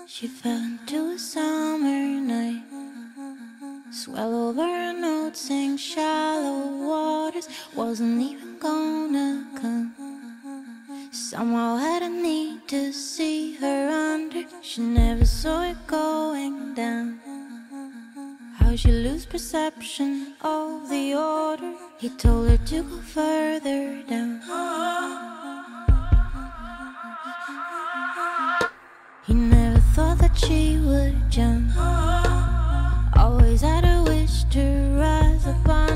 She fell into a summer night, swell over a note, sing shallow waters, wasn't even gonna come. Somehow had a need to see her under, she never saw it going down. How she lose perception of the order, he told her to go further down. He never thought that she would jump, always had a wish to rise above